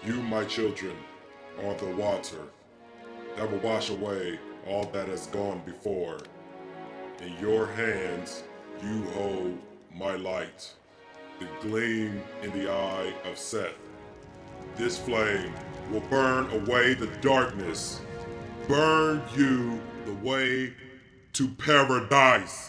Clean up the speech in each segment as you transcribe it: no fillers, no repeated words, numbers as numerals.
You, my children, are the water that will wash away all that has gone before. In your hands, you hold my light, the gleam in the eye of Seth. This flame will burn away the darkness, burn you the way to paradise.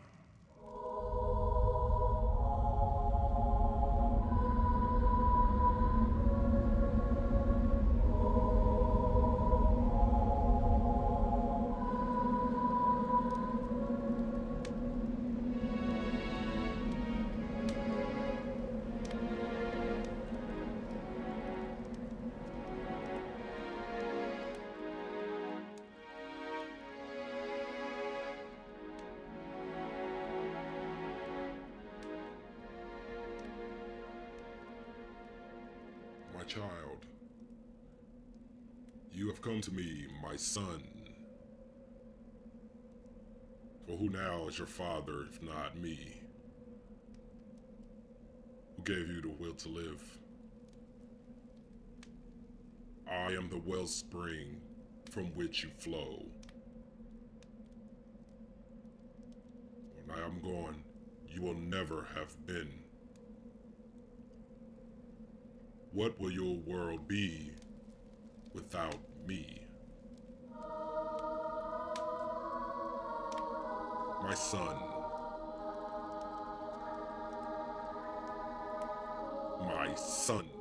My child, you have come to me, my son. For who now is your father, if not me? Who gave you the will to live? I am the wellspring from which you flow. When I am gone, you will never have been. What will your world be without me? My son. My son.